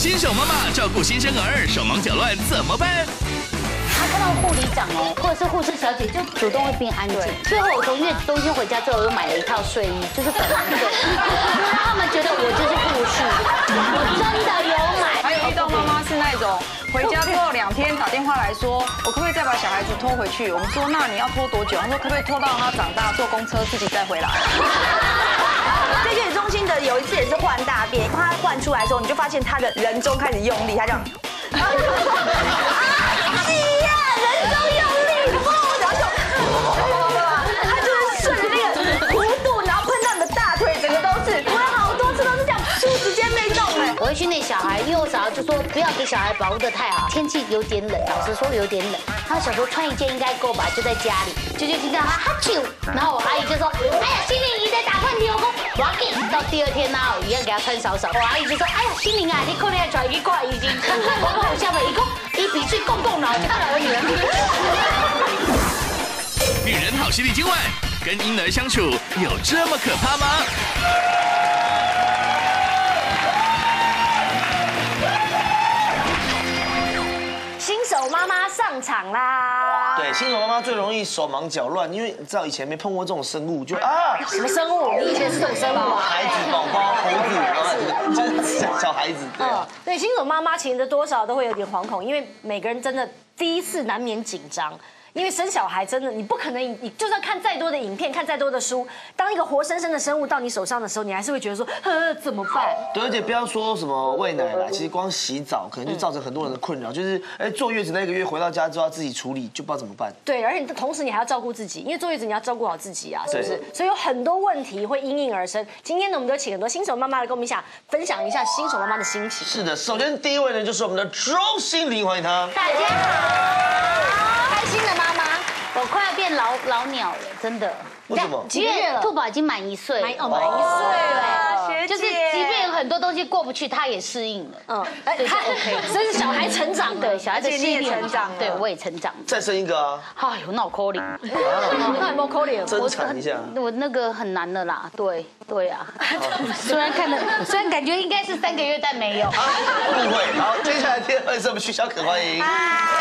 新手妈妈照顾新生儿手忙脚乱怎么办？ 他看到护理长或者是护士小姐，就主动会变安静。最后我从月子中心回家之后，我又买了一套睡衣，就是粉红色，让他们觉得我就是护士，我真的有买。 还有遇到妈妈是那种回家之后2天打电话来说，我可不可以再把小孩子拖回去？我们说那你要拖多久？他说可不可以拖到他长大坐公车自己再回来？ 在月子中心的有一次也是换大便，他换出来的时候，你就发现他的人中开始用力，他这样。 我会训练小孩，因为我小孩就说不要给小孩保护得太好，天气有点冷，老实说有点冷。他想说穿一件应该够吧，就在家里，就听到他哈啾，然后我阿姨就说，哎呀，心灵你在打喷嚏，我讲我要给。到第2天呢，我一样给他穿少少，我阿姨就说，哎呀，心灵啊，你可能要穿一块已经，我讲有下面一个一比去共共脑，就看到我女儿。 女人好犀利，今晚跟婴儿相处有这么可怕吗？ 新手妈妈上场啦！ 对，新手妈妈最容易手忙脚乱，因为你知道以前没碰过这种生物，就啊， 什么生物？你以前是这种生物啊？ 孩子、宝宝、猴子，就是小孩子。对， 对，新手妈妈其实多少都会有点惶恐，因为每个人真的第一次难免紧张。因为生小孩真的，你不可能，你就算看再多的影片，看再多的书，当一个活生生的生物到你手上的时候，你还是会觉得说，怎么办？ 对，而且不要说什么喂奶啦，其实光洗澡可能就造成很多人的困扰，就是坐月子那1个月回到家之后要自己处理，就不知道怎么办。 对，而且同时你还要照顾自己，因为坐月子你要照顾好自己啊，是不是？所以有很多问题会因应而生。今天呢，我们就请很多新手妈妈来跟我们分享一下新手妈妈的心情。 是的，首先第一位呢就是我们的周心凌，欢迎她。 大家好，开心的妈妈。我快要变老鸟了，真的。 为什么？ 因为兔宝已经满1岁了， 满1岁了， 对，就是即便有很多东西过不去，他也适应了。对，就 OK。 所以是小孩成长， 对，小孩的心理成长， 对，我也成长。 再生一个啊！ 哎呦，那我可怜， 那有没有可怜？ 增产一下。 我那个很难的啦，对啊。虽然感觉应该是3个月，但没有。 误会。好，接下来第2位是我们徐小可，欢迎。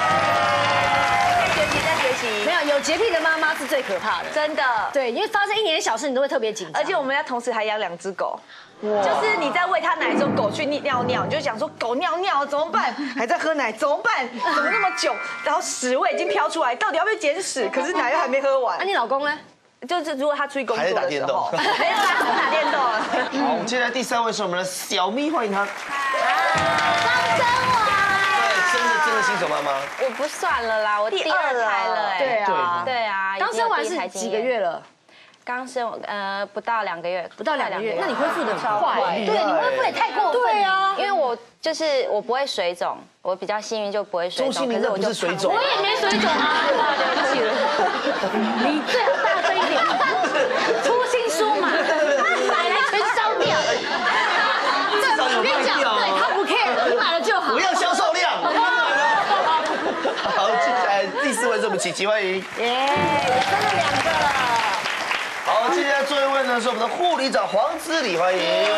在学习，没有洁癖的妈妈是最可怕的，真的。对，因为发生1点小事，你都会特别紧张，而且我们要同时还养2只狗。就是你在喂它奶的时候，狗去尿尿，你就想说狗尿尿怎么办？还在喝奶怎么办？怎么那么久？然后屎味已经飘出来，到底要不要捡屎？可是奶又还没喝完。那你老公呢？就是如果他出去工作的时候，没有啦，打电动。 好，我们接下来第3位是我们的小咪，欢迎她。 张真华。 真的新手妈妈。 我不算了啦，我第2胎了哎。对啊。 刚生完是几个月了？ 刚生不到2个月， 不到2个月，那你恢复的超快， 对，你恢复也太过分。 对啊， 因为我不会水肿，我比较幸运就不会水肿。 周心凌那不是水肿， 我也没水肿啊，对不起了。你最好大声一点，出新书嘛，买来全烧掉。我跟你讲，对他不 care， 你买了就好。 不要销售量。好，接下来第4位是我们琪琪，欢迎。 耶，也生了2个了。 好，接下来最后一位呢是我们的护理长黄姿理，欢迎。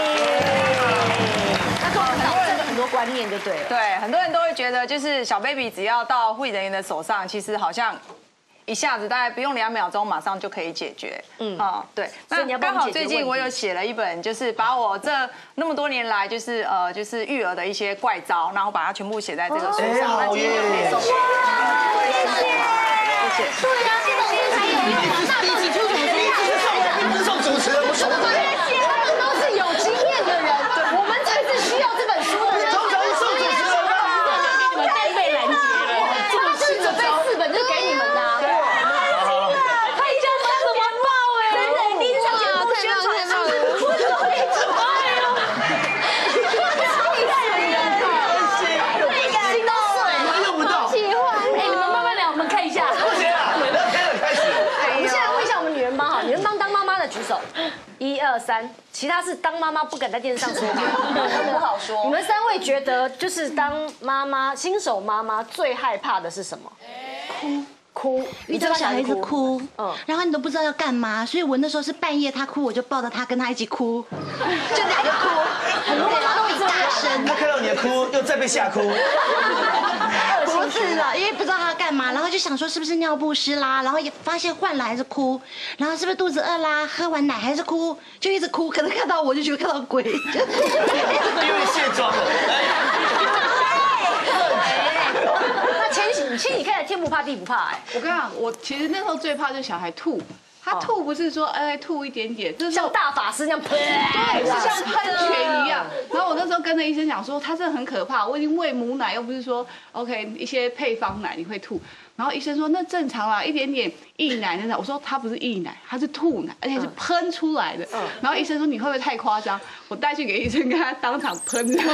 那跟我们导正了很多观念就对了。 对，很多人都会觉得，就是小 baby 只要到护理人员的手上，其实好像一下子大概不用2秒钟，马上就可以解决。对。那刚好最近我有写了一本，就是把我那么多年来就是育儿的一些怪招，然后把它全部写在这个书上。那今天就可以送给谢谢。 对呀，这种东西才有用啊！那到底出什么书？ 不是送主持人，我送。 他们都是有经验的人，我们才是需要这本书的人。 通常是送主持人啊。 你们被拦截了，他是准备4本就给你们的。 他已经帮着完爆哎！真的，第一次节目宣传上，我都会准备哦。心都碎， 用不到。 喜欢，哎，你们慢慢聊，我们看一下。 不行啊，聊天了，开始。 我们现在问一下我们女人帮好，女人帮当妈妈的举手，1、2、3，其他是当妈妈不敢在电视上说话，不好说。你们3位觉得就是当妈妈新手妈妈最害怕的是什么？哭， 遇到小孩子哭，然后你都不知道要干嘛，所以我那时候是半夜他哭，我就抱着他跟他一起哭， 就2个哭。 很多妈妈都很大声。 他看到你的哭，又再被吓哭。 不是啦，因为不知道他干嘛，然后就想说是不是尿不湿啦，然后也发现换了还是哭，然后是不是肚子饿啦，喝完奶还是哭，就一直哭，可能看到我就觉得看到鬼，因为卸妆了。 那千玺看起来天不怕地不怕哎。 我跟你讲，我其实那时候最怕就是小孩吐。他吐不是说吐一点点，就是像大法师那样喷， 对，是像喷泉一样。然后我那时候跟着医生讲说，他真的很可怕。我已经喂母奶，又不是说 OK 一些配方奶你会吐。然后医生说那正常啦，一点点溢奶那种。我说他不是溢奶，他是吐奶，而且是喷出来的。然后医生说你会不会太夸张？我带去给医生，跟他当场喷。对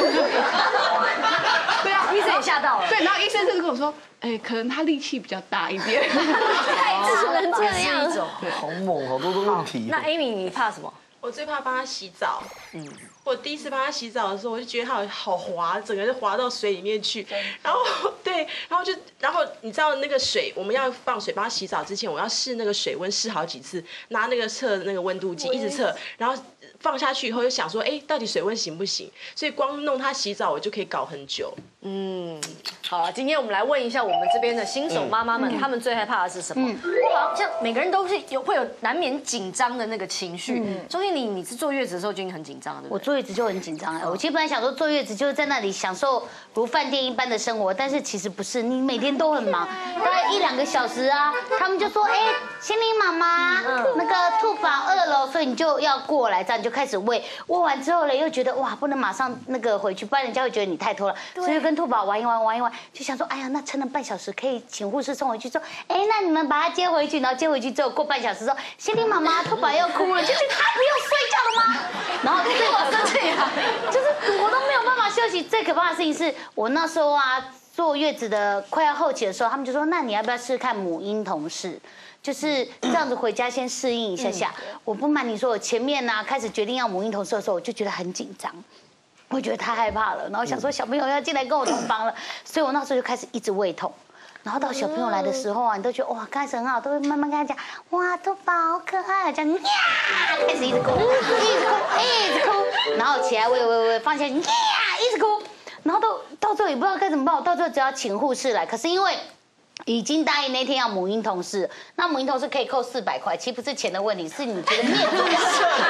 啊， 医生也吓到了。 对，然后医生就是跟我说，可能他力气比较大一点。 怎么能这样？ 好猛，好多的问题。 那 Amy 你怕什么？ 我最怕帮他洗澡。我第一次帮他洗澡的时候，我就觉得他好滑，整个就滑到水里面去。然后对，然后你知道那个水，我们要放水帮他洗澡之前，我要试那个水温，试好几次，拿那个测那个温度计一直测，然后放下去以后就想说，到底水温行不行？所以光弄他洗澡，我就可以搞很久。 好了，今天我们来问一下我们这边的新手妈妈们，她们最害怕的是什么？好像每个人都是会有难免紧张的那个情绪。钟欣你是坐月子的时候就已经很紧张了，对不对？ 我坐月子就很紧张我其实本来想说坐月子就是在那里享受如饭店一般的生活，但是其实不是，你每天都很忙，大概1-2个小时啊，他们就说心灵妈妈，那个兔宝饿了，所以你就要过来，这样你就开始喂。喂完之后呢，又觉得哇不能马上那个回去，不然人家会觉得你太拖了，所以就跟兔宝玩一玩，就想说哎呀那撑了半小时可以请护士送回去，说那你们把他接回去，然后接回去之后过半小时说心灵妈妈兔宝要哭了，就觉得他不用睡觉了吗？然后对我生气啊，就是我都没有办法休息。最可怕的事情是我那时候啊坐月子的快要后期的时候，他们就说那你要不要试试看母婴同事？就是这样子回家先适应一下。我不瞒你说，我前面呢开始决定要母婴同事的时候，我就觉得很紧张，我觉得太害怕了，然后想说小朋友要进来跟我同房了，所以我那时候就开始一直胃痛。然后到小朋友来的时候啊，你都觉得哇，刚开始很好，都会慢慢跟他讲，哇，兔宝好可爱，这样呀，开始一直哭，一直哭，然后起来喂，放下去，呀，一直哭，然后到最后也不知道该怎么办，我到最后只要请护士来，可是因为已经答应那天要母婴同事，那母婴同事可以扣400块，其实不是钱的问题，是你觉得面子的问题。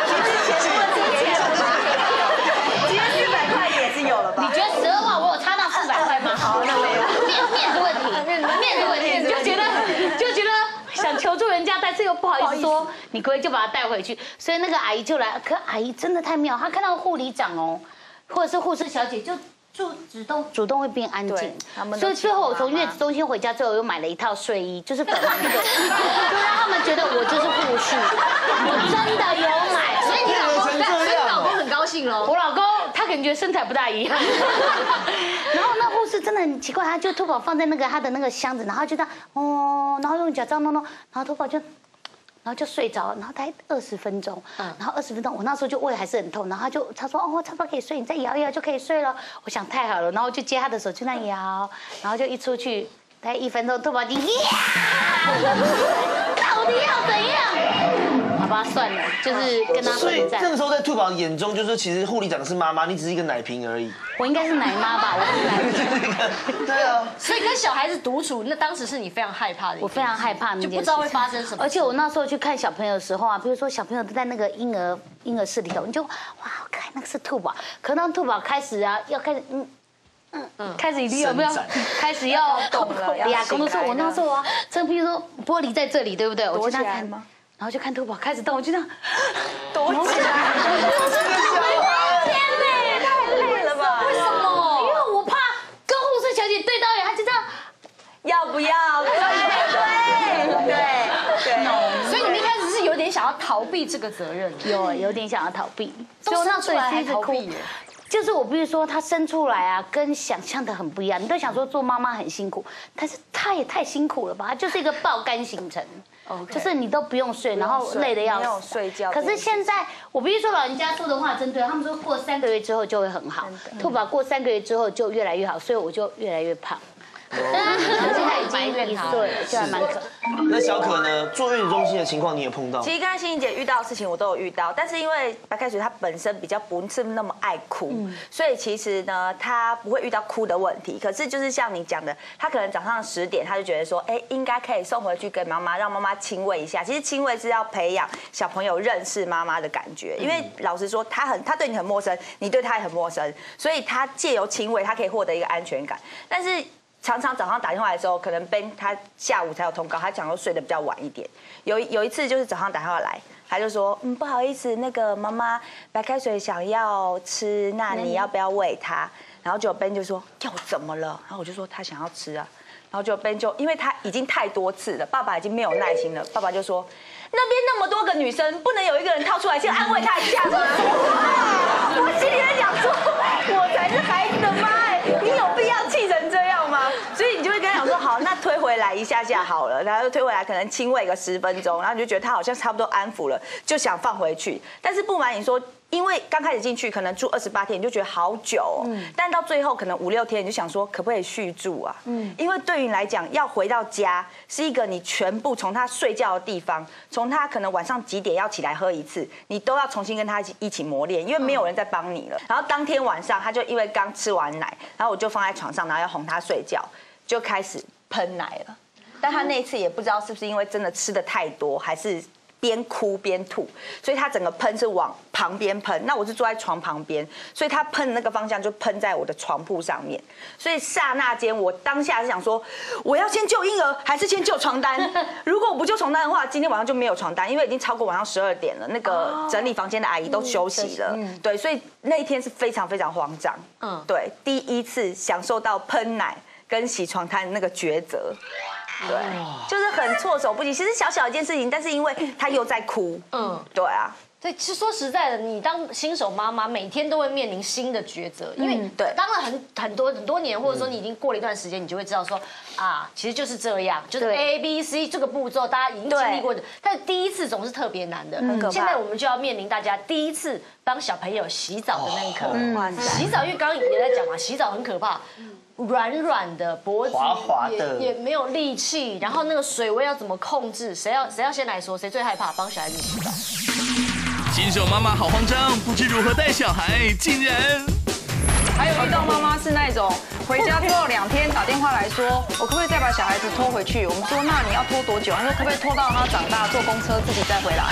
今天400块也是有了吧？ 你觉得12万我有差到400块吗？好，那没有，面子问题，面子问题，就觉得想求助人家，但是又不好意思说，你可以就把他带回去，所以那个阿姨就来，可阿姨真的太妙，她看到护理长或者是护士小姐就主动会变安静，所以最后我从月子中心回家之后，又买了一套睡衣，就是粉红色，就让他们觉得我就是护士，我真的有买。所以你老公很高兴喽？我老公他可能觉得身材不大一样，然后那护士真的很奇怪，他就兔宝放在他的那个箱子，然后就这样然后用脚这样弄，然后兔宝然后就睡着，然后大概20分钟，然后20分钟，我那时候就胃还是很痛，然后他说差不多可以睡，你再摇一摇就可以睡了。我想太好了，然后就接他的手就那样摇，然后就一出去，大概1分钟，兔宝就到底要怎样？好吧，算了，就是跟他所以这个时候在兔宝眼中，就是说其实护理长是妈妈，你只是一个奶瓶而已。 我应该是奶妈吧，我不是奶瓶。 对啊。 所以跟小孩子独处，那当时是你非常害怕的。 我非常害怕那件事， 就不知道会发生什么。 而且我那时候去看小朋友的时候啊，比如说小朋友都在那个婴儿室里头，你就哇，好可爱，那个是兔宝。可当兔宝开始啊，要开始开始一定有没有？开始要懂了。 呀，工作说，我那时候啊，这比如说玻璃在这里，对不对？我就这样看吗？然后就看兔宝开始动，我就这样躲起来。 天哪，太累了吧？为什么？因为我怕跟护士小姐对到眼，她就这样， 要不要？对。所以你们一开始是有点想要逃避这个责任， 有点想要逃避， 所以我那时候还逃避。 就是我，比如说他生出来啊，跟想象的很不一样。你都想说做妈妈很辛苦，但是他也太辛苦了吧？他就是一个爆肝行程，就是你都不用睡，然后累得要死。 睡觉。 可是现在我必须说，老人家说的话真对，他们说过3个月之后就会很好，兔宝过3个月之后就越来越好，所以我就越来越胖。 现在已经1岁了，就还蛮可。 那小可呢？坐月子中心的情况你也碰到？ 其实刚才欣欣姐遇到的事情我都有遇到，但是因为白开水她本身比较不是那么爱哭，所以其实呢她不会遇到哭的问题。可是就是像你讲的，她可能早上10点她就觉得说，哎，应该可以送回去给妈妈，让妈妈亲喂一下。其实亲喂是要培养小朋友认识妈妈的感觉，因为老实说，他对你很陌生，你对他也很陌生，所以他借由亲喂，他可以获得一个安全感。但是常常早上打电话来的时候，可能Ben他下午才有通告，他讲说睡得比较晚一点。有一次就是早上打电话来，他就说，不好意思，那个妈妈白开水想要吃，那你要不要喂他？然后就 Ben 就说要怎么了？然后我就说他想要吃啊。然后就 Ben 就因为他已经太多次了，爸爸已经没有耐心了，爸爸就说那边那么多个女生，不能有一个人跳出来先安慰他一下吗？我心里在想说，我才是孩子的妈，你有必要气成这样吗？所以你就会跟他讲说，好，那推回来一下下好了，然后就推回来，可能亲喂个10分钟，然后你就觉得他好像差不多安抚了，就想放回去。但是不瞒你说，因为刚开始进去可能住28天，你就觉得好久，但到最后可能5、6天，你就想说可不可以续住啊？因为对于你来讲，要回到家是一个你全部从他睡觉的地方，从他可能晚上几点要起来喝一次，你都要重新跟他一起磨练，因为没有人在帮你了。然后当天晚上他就因为刚吃完奶，然后我就放在床上，然后要哄他睡觉，就开始喷奶了。但他那一次也不知道是不是因为真的吃的太多，还是边哭边吐，所以他整个喷是往旁边喷。那我是坐在床旁边，所以他喷的那个方向就喷在我的床铺上面。所以刹那间，我当下是想说，我要先救婴儿还是先救床单？如果我不救床单的话，今天晚上就没有床单，因为已经超过晚上12点了。那个整理房间的阿姨都休息了，对，所以那一天是非常非常慌张。对，第一次享受到喷奶跟洗床单那个抉择。对，就是很措手不及。其实小小一件事情，但是因为他又在哭，对啊。 对，其实说实在的，你当新手妈妈，每天都会面临新的抉择，因为当了很多年，或者说你已经过了一段时间，你就会知道说啊，其实就是这样，就是 A、B、C 这个步骤，大家已经经历过的。但是第一次总是特别难的，很可怕。现在我们就要面临大家第一次帮小朋友洗澡的那一刻。哇塞！洗澡，因为刚刚也在讲嘛，洗澡很可怕。软软的脖子， 滑滑的， 也没有力气，然后那个水位要怎么控制？谁要先来说？谁最害怕帮小孩子洗澡？ 新手妈妈好慌张，不知如何带小孩，竟然还有遇到妈妈是那种回家之后2天打电话来说，我可不可以再把小孩子拖回去？我们说那你要拖多久？他说可不可以拖到他长大坐公车自己再回来？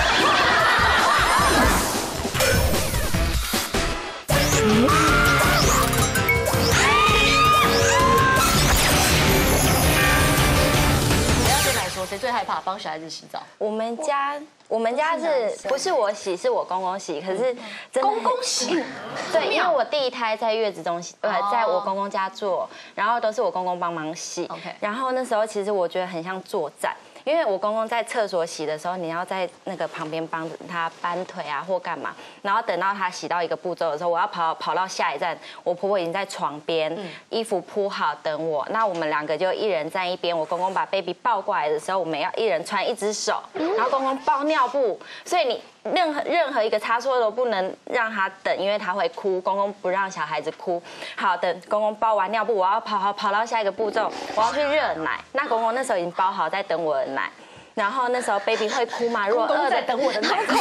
谁最害怕帮小孩子洗澡？ 我们家是不是我洗，是我公公洗。可是真的公公洗， 对，因为我第一胎在月子中心，在我公公家做，然后都是我公公帮忙洗。然后那时候其实我觉得很像作战。因为我公公在厕所洗的时候，你要在那个旁边帮他搬腿啊或干嘛，然后等到他洗到一个步骤的时候，我要跑到下一站，我婆婆已经在床边，衣服铺好等我，那我们2个就一人站一边，我公公把 baby 抱过来的时候，我们要一人穿一只手，然后公公包尿布，所以你任何一个差错都不能让他等，因为他会哭，公公不让小孩子哭。好，等公公包完尿布，我要跑到下一个步骤，我要去热奶。那公公那时候已经包好在等我的奶，然后那时候 baby 会哭嘛？如果饿在等我的奶，在等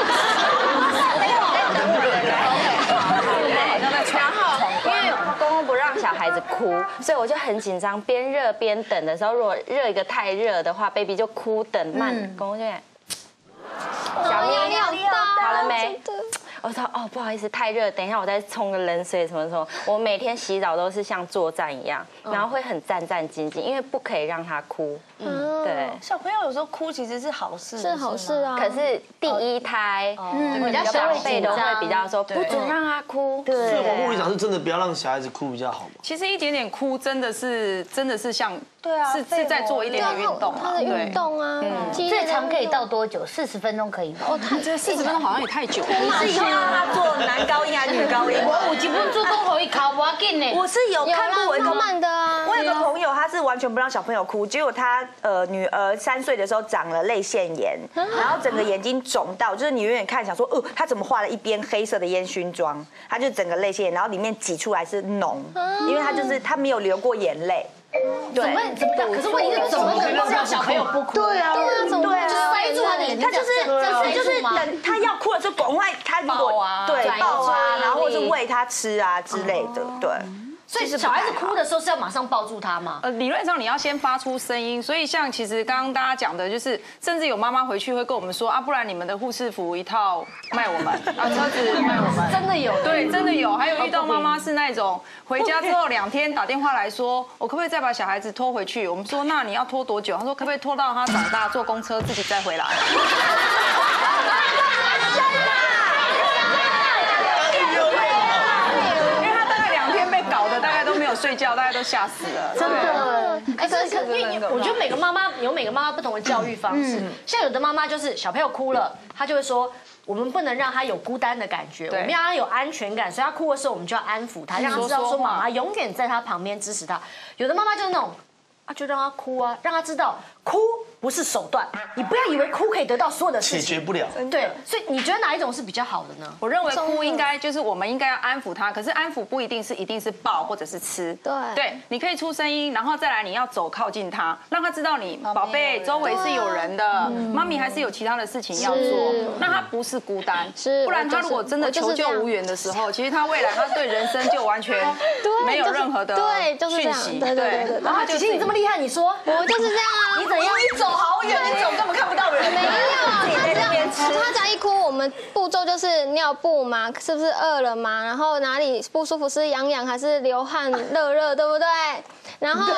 我的奶。然后因为公公不让小孩子哭，所以我就很紧张，边热边等的时候，如果热一个太热的话 ，baby 就哭等慢，公公就小咪好了没？我说哦，不好意思，太热，等一下我再冲个冷水什么什么。我每天洗澡都是像作战一样，然后会很战战兢兢，因为不可以让他哭。对， 小朋友有时候哭其实是好事， 是好事啊。可是第一胎，比较长辈都会比较说不准让他哭。 对，所以我护理长是真的不要让小孩子哭比较好吗？ 其实一点点哭真的是像。对啊，是在做一点点运动啊， 他的运动啊，最长可以到多久？40分钟可以吗？ 哦，他这40分钟好像也太久了。 你是以后让他做男高音还是女高音？ 我有一分钟都可以考，不要紧呢。 我是有看过慢慢的啊。 我有个朋友，他是完全不让小朋友哭，结果他女儿3岁的时候长了泪腺炎，然后整个眼睛肿到，就是你远远看想说，他怎么画了一边黑色的烟熏妆？他就整个泪腺炎，然后里面挤出来是脓，因为他没有流过眼泪。 怎么？可是问题是怎么能够让小朋友不哭？ 对啊， 怎么塞住他的眼睛？ 他就是等他要哭的时候，赶快他如果对抱啊，然后或是喂他吃啊之类的，对。 所以小孩子哭的时候是要马上抱住他吗？ 理论上你要先发出声音，所以像其实刚刚大家讲的，就是甚至有妈妈回去会跟我们说啊，不然你们的护士服一套卖我们，啊车子卖我们， 真的有， 对，真的有，还有遇到妈妈是那种回家之后2天打电话来说，我可不可以再把小孩子拖回去？我们说那你要拖多久？他说可不可以拖到他长大坐公车自己再回来？睡觉，大家都吓死了， 真的。可是因为我觉得每个妈妈有每个妈妈不同的教育方式，像有的妈妈就是小朋友哭了，她就会说我们不能让他有孤单的感觉，我们要让他有安全感，所以他哭的时候我们就要安抚他，让他知道说妈妈永远在他旁边支持他。有的妈妈就是那种啊，就让他哭啊，让他知道哭不是手段，你不要以为哭可以得到所有的事情， 解决不了。 对，所以你觉得哪一种是比较好的呢？ 我认为哭应该就是我们应该要安抚他，可是安抚不一定是抱或者是吃。对，你可以出声音，然后再来你要走靠近他，让他知道你宝贝周围是有人的，妈咪还是有其他的事情要做，让他不是孤单。不然他如果真的求救无援的时候，其实他未来他对人生就完全没有任何的讯息。 对。然后姐姐你这么厉害，你说我就是这样啊。 你怎样？ 你走好远，你走根本看不到人。 没有，他只要一哭，我们步骤就是尿布嘛，是不是饿了嘛？然后哪里不舒服，是痒痒还是流汗热，对不对？然后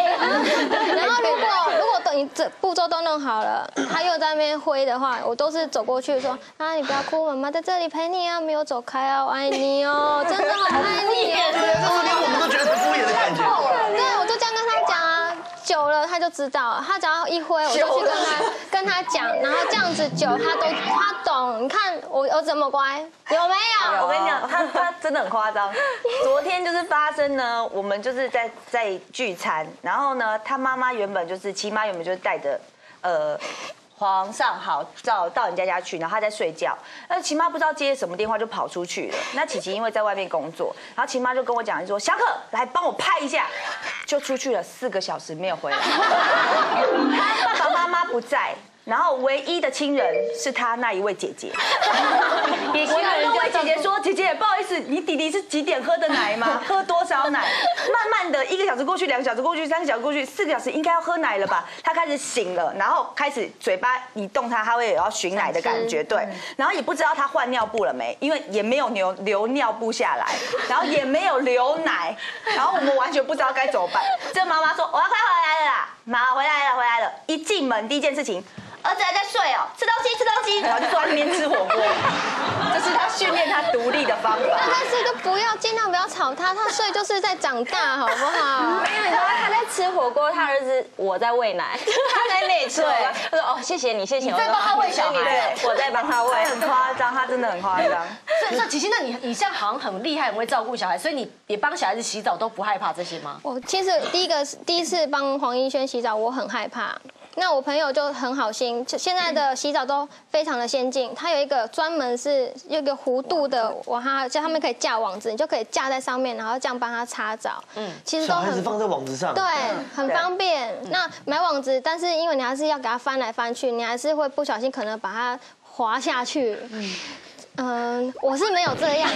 如果你这步骤都弄好了，他又在那边挥的话，我都是走过去说啊，你不要哭，妈妈在这里陪你啊，没有走开啊，我爱你哦，真的好爱你哦。 这连我们都觉得很敷衍的感觉。 对，我就这样跟他讲啊。久了他就知道了，他只要一挥，我就去跟他讲，然后这样子久他懂。你看我儿子这么乖，有没有？ 我跟你讲，他真的很夸张。昨天就是发生呢，我们就是在聚餐，然后呢，他妈妈原本就是齐妈原本就是带着皇上好到人家去，然后他在睡觉。那齐妈不知道接什么电话就跑出去了。那琪琪因为在外面工作，然后齐妈就跟我讲说：“小可，来帮我拍一下。”就出去了4个小时没有回来。他爸爸妈妈不在。然后唯一的亲人是他那一位姐姐。我那位姐姐说：“姐姐，不好意思，你弟弟是几点喝的奶吗？喝多少奶？”慢慢的1个小时过去，2个小时过去，3个小时过去，4个小时应该要喝奶了吧？他开始醒了，然后开始嘴巴一动，他会有要寻奶的感觉，对。然后也不知道他换尿布了没，因为也没有流尿布下来，然后也没有流奶，然后我们完全不知道该怎么办。这妈妈说：“我要快回来了啦，妈回来了。”一进门第一件事情。儿子还在睡哦，吃东西，然后就坐在那边吃火锅，这是他训练他独立的方法。 但是就尽量不要吵他，他睡就是在长大，好不好？ 没有，你知道他在吃火锅，他儿子我在喂奶，他在内睡。他说：“哦，谢谢你。” 你在帮他喂小孩， 我在帮他喂， 很夸张，他真的很夸张。 所以琪琪，那你现在好像很厉害，很会照顾小孩，所以你也帮小孩子洗澡都不害怕这些吗？ 我其实第一次帮黄一轩洗澡，我很害怕。那我朋友就很好心，现在的洗澡都非常的先进，它有一个专门是有一个弧度的，叫他们可以架网子，你就可以架在上面，然后这样帮他擦澡。其实都小孩子放在网子上， 对，很方便。那买网子，但是因为你还是要给它翻来翻去，你还是会不小心可能把它滑下去。我是没有这样。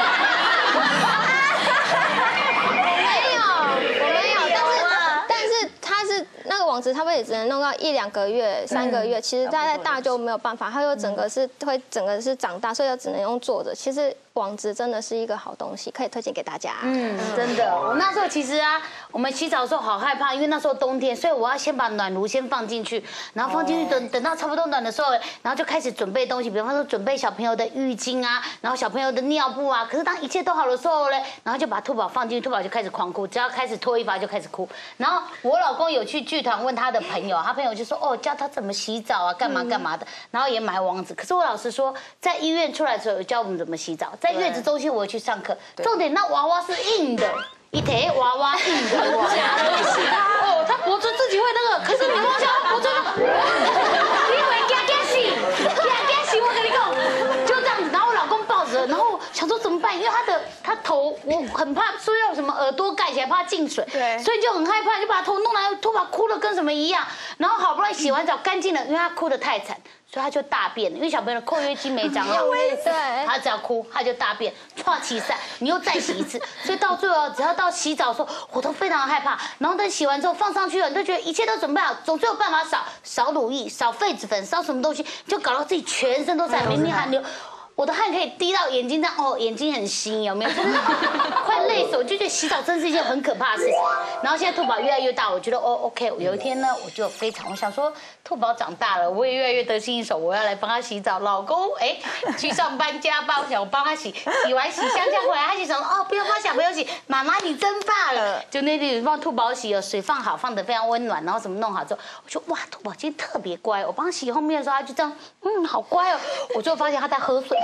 那个网子，它会也只能弄到1、2个月、3个月，其实再大就没有办法，它又整个是长大，所以就只能用坐着。其实网子真的是一个好东西，可以推荐给大家。 真的，我那时候其实啊，我们洗澡的时候好害怕，因为那时候冬天，所以我要先把暖炉先放进去，然后放进去等到差不多暖的时候，然后就开始准备东西，比方说准备小朋友的浴巾啊，然后小朋友的尿布啊。可是当一切都好的时候呢，然后就把兔宝放进去，兔宝就开始狂哭，只要开始脱衣服就开始哭。然后我老公有去剧团问他的朋友，他朋友就说教他怎么洗澡啊，干嘛的，然后也买网子。可是我老实说，在医院出来的时候有教我们怎么洗澡，在月子中心我有去上课，重点那娃娃是硬的。一提娃娃硬的娃娃，他脖子自己会那个，可是你摸下他脖子，你以为惊死，我跟你讲，就这样子。然后我老公抱着，然后想说怎么办，因为他头我很怕说要什么耳朵盖起来，怕进水，对，所以就很害怕，就把头弄来，头发哭得跟什么一样。然后好不容易洗完澡干净了，因为他哭得太惨。所以他就大便了，因为小朋友的括约肌没长好，对，他只要哭他就大便，唰起散，你又再洗一次，所以到最后只要到洗澡的时候，我都非常害怕。然后等洗完之后放上去了，你都觉得一切都准备好，总是有办法少乳液、少痱子粉、少什么东西，就搞到自己全身都在明明汗流。我的汗可以滴到眼睛上，哦，眼睛很腥，有没有？就是快累死，我就觉得洗澡真是一件很可怕的事情。然后现在兔宝越来越大，我觉得哦 ，OK， 有一天呢，我想说兔宝长大了，我也越来越得心应手，我要来帮他洗澡。老公，去上班加班，我想我帮他洗完洗香香回来，他就想哦，不用帮小朋友洗，妈妈你真棒了。就那天帮兔宝洗了，水放好，放得非常温暖，然后什么弄好之后，我说哇，兔宝今天特别乖。我帮他洗后面的时候，他就这样，好乖哦。我最后发现他在喝水。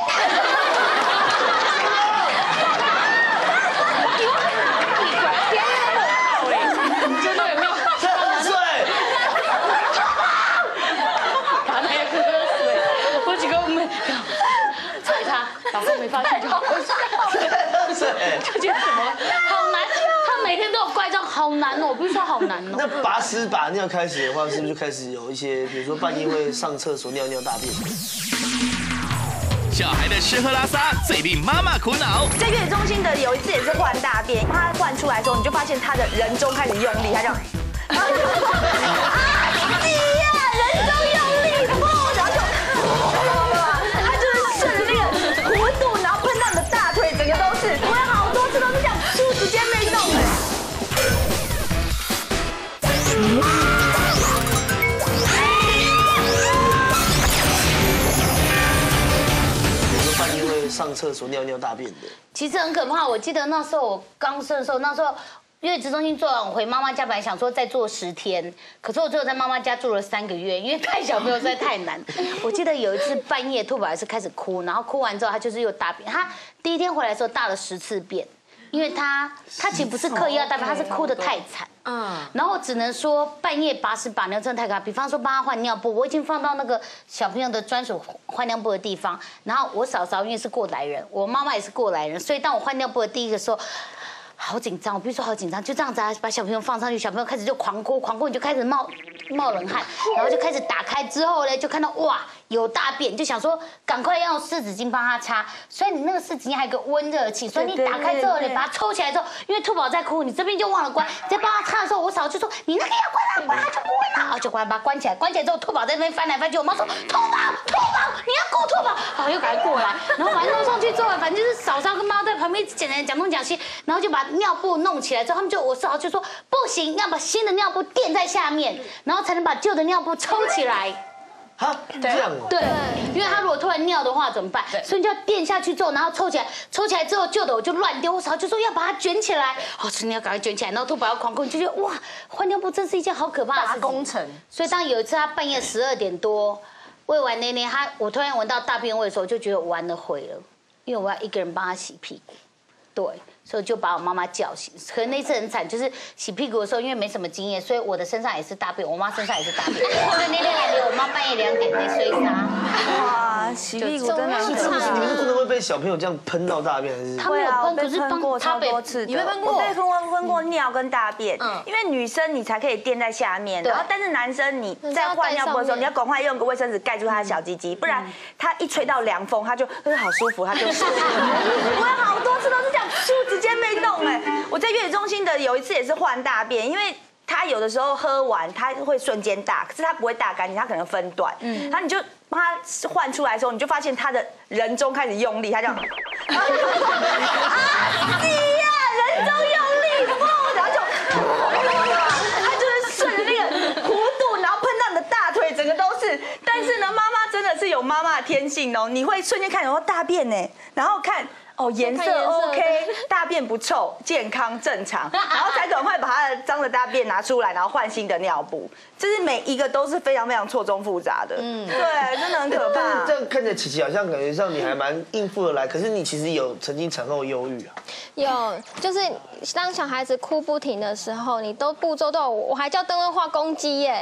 你真的有没有喝水？他在喝水，我几个我们踩他，老公没发现就好。就觉得什么好难，他每天都有怪状，好难哦，我必须说好难哦。 那把屎把尿开始的话，是不是就开始有一些，比如说半夜会上厕所尿尿大便？ 小孩的吃喝拉撒最令妈妈苦恼。 在月子中心的有一次也是换大便，他换出来的时候，你就发现他的人中开始用力，他这样，然后就你呀，人中用力，然后就，他就是顺着那个弧度，然后喷到你的大腿，整个都是，我有好多次都是这样，直接被弄的。 上厕所尿尿大便的， 其实很可怕。我记得那时候我刚生的时候，那时候月子中心做完，我回妈妈家，本来想说再做10天，可是我最后在妈妈家住了3个月，因为带小朋友实在太难。我记得有一次半夜，兔宝还是开始哭，然后哭完之后，他就是又大便。他第一天回来的时候大了10次便，因为他其实不是刻意要大便，他是哭得太惨。然后只能说半夜把屎把尿真的太可怕。比方说帮他换尿布，我已经放到那个小朋友的专属换尿布的地方。然后我嫂嫂因为是过来人，我妈妈也是过来人，所以当我换尿布的第一个时候，好紧张，我必须说好紧张，就这样子啊，把小朋友放上去，小朋友开始就狂哭，你就开始冒冷汗，然后就开始打开之后呢，就看到哇有大便，就想说赶快要用湿纸巾帮他擦，所以你那个湿纸巾还有个温热器，所以你打开之后，你把它抽起来之后，因为兔宝在哭，你这边就忘了关，在帮他擦的时候，我嫂就说你那个要关了，不然他就不会了，就把它关起来，关起来之后，兔宝在那边翻来翻去，我妈说兔宝，你要顾兔宝，好又赶快过来，然后把它弄上去之后，反正就是嫂嫂跟妈在旁边讲东讲西，然后就把尿布弄起来之后，我嫂就说不行，要把新的尿布垫在下面，然后才能把旧的尿布抽起来。 哈，这样哦。 对，因为他如果突然尿的话怎么办？所以你就要垫下去之后，然后抽起来之后旧的我就乱丢，我嫂就说要把它卷起来，你要赶快卷起来，然后兔宝要狂哭，你就觉得哇，换尿布真是一件好可怕的事情，工程。所以当有一次他半夜12点多喂完那天，我突然闻到大便味的时候，我就觉得完了毁了，因为我要一个人帮他洗屁股，对。所以就把我妈妈叫醒，可是那次很惨，就是洗屁股的时候，因为没什么经验，所以我的身上也是大便，我妈身上也是大便，所以那天还留我妈半夜2点没睡沙。 哇，洗屁股真的很惨。你们真的会被小朋友这样喷到大便，还是？ 他没有喷，可是喷过超多次。 你被喷过？ 我被喷过尿跟大便，因为女生你才可以垫在下面，然后但是男生你在换尿布的时候，你要赶快用个卫生纸盖住他的小鸡鸡，不然他一吹到凉风，他就好舒服，他就舒服。我有好多次都是这样，直接被弄哎。我在月子中心的有一次也是换大便，因为他有的时候喝完他会瞬间大，可是他不会大干净，他可能分段。然后你就帮他换出来的时候，你就发现他的人中开始用力，他这样，你呀，人中用力，然后就，他就是顺着那个弧度，然后喷到你的大腿，整个都是。但是呢，妈妈真的是有妈妈的天性哦，你会瞬间看，然后大便呢，然后看。颜色 OK， 大便不臭，健康正常，然后才赶快把他的脏的大便拿出来，然后换新的尿布。就是每一个都是非常非常错综复杂的，对，真的很可怕。 这样看着琪琪好像感觉上你还蛮应付得来，可是你其实有曾经产后忧郁啊？ 有，就是当小孩子哭不停的时候，你都步骤都有，我还叫灯会画公鸡耶。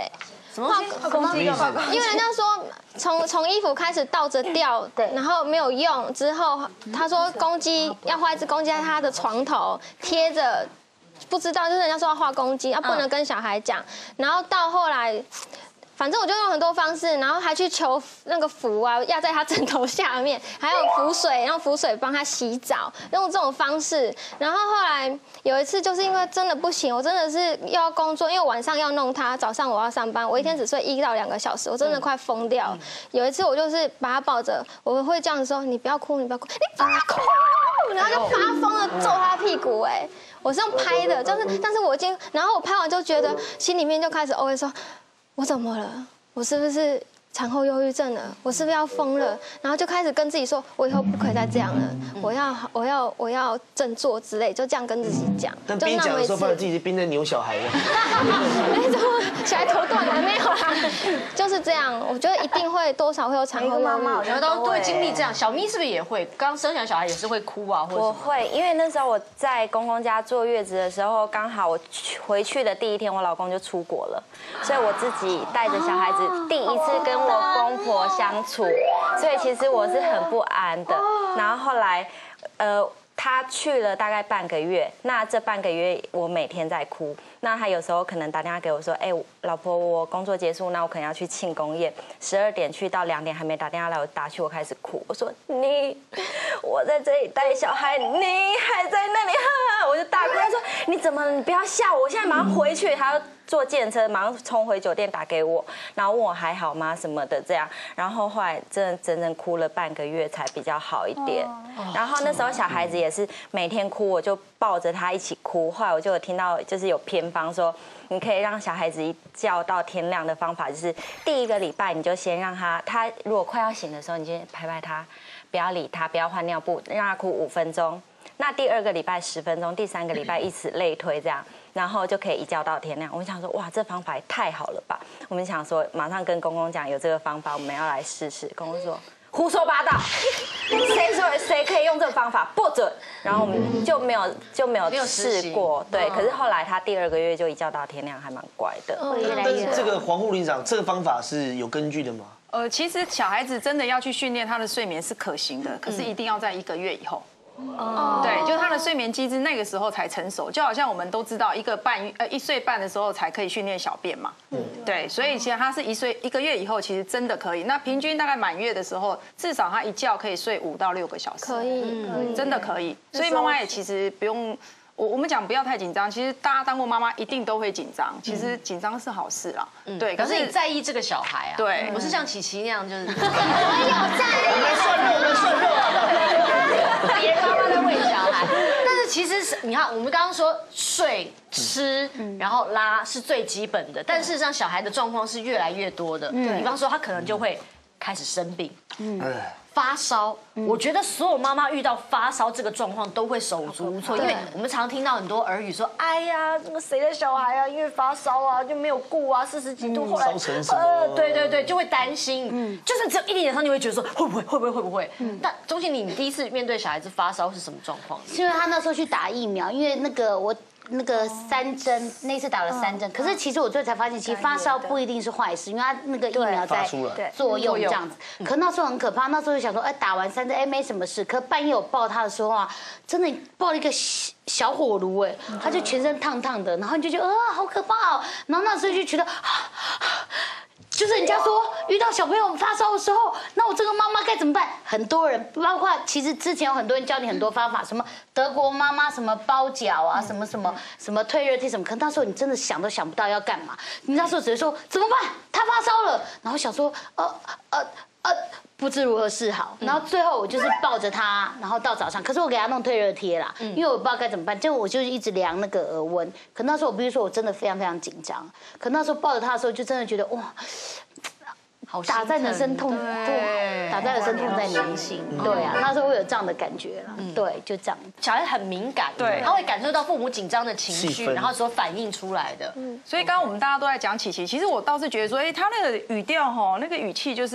什么公鸡？ 因为人家说从衣服开始倒着吊，然后没有用之后，他说公鸡要画一只公鸡在他的床头贴着，不知道就是人家说要画公鸡，不能跟小孩讲，然后到后来。反正我就用很多方式，然后还去求那个符啊，压在他枕头下面，还有符水，用符水帮他洗澡，用这种方式。然后后来有一次，就是因为真的不行，我真的是又要工作，因为晚上要弄他，早上我要上班，我一天只睡1到2个小时，我真的快疯掉。有一次我就是把他抱着，我会这样说：“你不要哭，你不要哭，你不要哭。”然后就发疯了，揍他屁股。我是用拍的，就是，但是我已经，然后我拍完就觉得心里面就开始OS说。我怎么了？我是不是产后忧郁症了？我是不是要疯了？然后就开始跟自己说，我以后不可以再这样了，我要振作之类，就这样跟自己讲。 但边讲的时候，发现自己是边在扭小孩的。 那种小孩头断了没有啦？就是这样，我觉得一定会多少会有产后忧郁。 我觉得都会经历这样。小咪是不是也会？刚生下小孩也是会哭啊，或者我会，因为那时候我在公公家坐月子的时候，刚好我回去的第一天，我老公就出国了，所以我自己带着小孩子第一次跟我公婆相处，所以其实我是很不安的。然后后来，他去了大概半个月，那这半个月我每天在哭。那他有时候可能打电话给我说：“老婆，我工作结束，那我可能要去庆功宴，12点去到2点还没打电话来，我打去，我开始哭。我说我在这里带小孩，你还在那里，我就大哭。他说你怎么了？你不要吓我，我现在马上回去。他要坐计程车，马上冲回酒店打给我，然后问我还好吗什么的这样。然后后来真的整整哭了半个月才比较好一点。然后那时候小孩子也是每天哭，我就抱着他一起哭。后来我就有听到就是有偏方说，你可以让小孩子一觉到天亮的方法，就是第1个礼拜你就先让他如果快要醒的时候，你先拍拍他，不要理他，不要换尿布，让他哭5分钟。那第2个礼拜10分钟，第3个礼拜以此类推这样，然后就可以一觉到天亮。我们想说，哇，这方法也太好了吧！我们想说，马上跟公公讲有这个方法，我们要来试试。公公说胡说八道，谁可以用这个方法？不准。然后我们就没有试过，对。可是后来他第2个月就一觉到天亮，还蛮乖的。 但是这个黄护理长，这个方法是有根据的吗？ 其实小孩子真的要去训练他的睡眠是可行的，可是一定要在1个月以后。对，就他的睡眠机制那个时候才成熟，就好像我们都知道1岁半的时候才可以训练小便嘛。对，所以其实他是1个月以后，其实真的可以。那平均大概满月的时候，至少他一觉可以睡5到6个小时。可以，真的可以。所以妈妈也其实不用。我们讲不要太紧张，其实大家当过妈妈一定都会紧张，其实紧张是好事啦。对， 可是你在意这个小孩啊？ 对， 不是像琪琪那样就是。 我有在意， 涮肉， 别人妈妈在喂小孩，但是其实你看，我们刚刚说睡、吃，然后拉是最基本的，但事实上小孩的状况是越来越多的。比方说他可能就会开始生病。发烧，我觉得所有妈妈遇到发烧这个状况都会手足无措，因为我们常听到很多儿语说：“哎呀，这个谁的小孩啊，因为发烧啊就没有顾啊，40几度，后来对，就会担心。就算只有1点烧，你会觉得说会不会？但钟欣你第一次面对小孩子发烧是什么状况？ 是因为他那时候去打疫苗，因为那个3针，那次打了3针。可是其实我最后才发现，其实发烧不一定是坏事，因为它那个疫苗在作用这样子。可那时候很可怕，那时候就想说，打完3针，没什么事。可半夜我抱他的时候啊，真的抱了一个小火炉，他就全身烫烫的，然后你就觉得好可怕哦。然后那时候就觉得就是人家说遇到小朋友发烧的时候，那我这个妈妈该怎么办？很多人，包括其实之前有很多人教你很多方法，什么德国妈妈什么包脚啊，什么退热贴什么，可那时候你真的想都想不到要干嘛。你那时候只是说怎么办？他发烧了，然后想说不知如何是好，然后最后我就是抱着他，然后到早上，可是我给他弄退热贴啦，因为我不知道该怎么办，结果我就一直量那个额温，可那时候我必须说我真的非常非常紧张，可那时候抱着他的时候就真的觉得哇，打在人生痛，打在人生痛在铭心，对啊，那时候会有这样的感觉了，对，就这样。 小孩很敏感，对，他会感受到父母紧张的情绪，然后所反映出来的。 所以刚刚我们大家都在讲琪琪，其实我倒是觉得说，他那个语调那个语气就是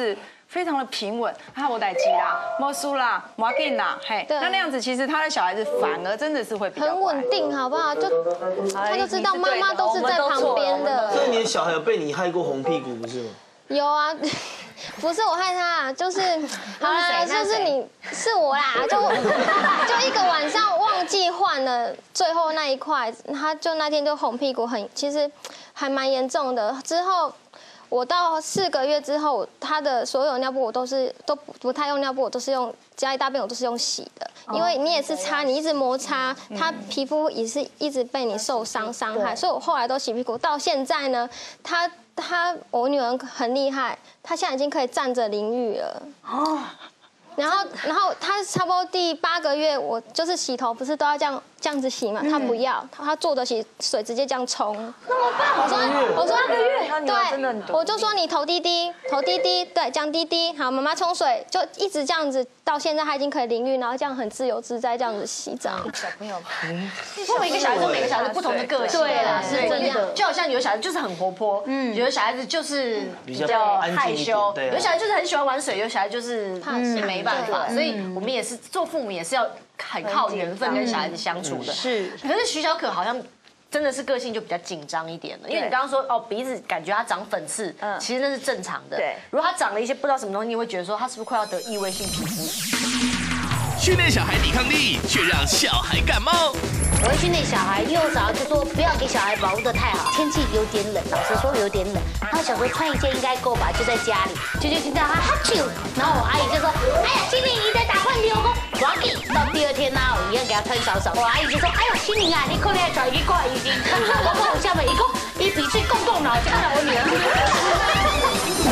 非常的平稳，他我代机啦，没输啦，没紧啦，嘿，那样子其实他的小孩子反而真的是会比较很稳定，好不好？他就知道妈妈都是在旁边的。 所以你的小孩有被你害过红屁股不是吗？ 有啊。不是我害他，就是好啦，就是你是我啦，就一个晚上忘记换了最后那一块，他就那天就红屁股，其实还蛮严重的。之后我到4个月之后，他的所有尿布我都不太用尿布，我都是用家里大便我都是用洗的，因为你也是擦，你一直摩擦，他皮肤也是一直被你受伤害，所以我后来都洗屁股。到现在呢，我女儿很厉害，她现在已经可以站着淋浴了。哦。然后她差不多第8个月，我就是洗头不是都要这样子洗嘛？她不要，她坐着洗，水直接这样冲。那么棒！我说8个月，对，我就说你头低低，对，这样低，好，妈妈冲水，就一直这样子，到现在她已经可以淋浴，然后这样很自由自在这样子洗澡。 小朋友，每个小孩都每个小孩不同的个性，对啦，是这样。就好像有小孩就是很活泼，有的小孩子就是比较害羞，有的小孩就是很喜欢玩水，有小孩就是没办法，所以我们也是做父母也是要很靠缘分跟小孩子相处的。是，可是徐小可好像真的是个性就比较紧张一点了，因为你刚刚说哦鼻子感觉他长粉刺，其实那是正常的。对，如果他长了一些不知道什么东西，你会觉得说他是不是快要得异位性皮肤？ 训练小孩抵抗力，却让小孩感冒。 我会训练小孩，幼早就说不要给小孩保护得太好，天气有点冷，老实说有点冷。然后小时候穿一件应该够吧，就在家里，就听到他哈啾，然后我阿姨就说，哎呀，心灵你在打喷嚏，我讲我给到第2天呢，我一样给他喷少少。我阿姨就说，哎呀，心灵啊，你可能要转去挂医生。我讲有啥物？伊讲伊鼻水讲老，就看到我女儿。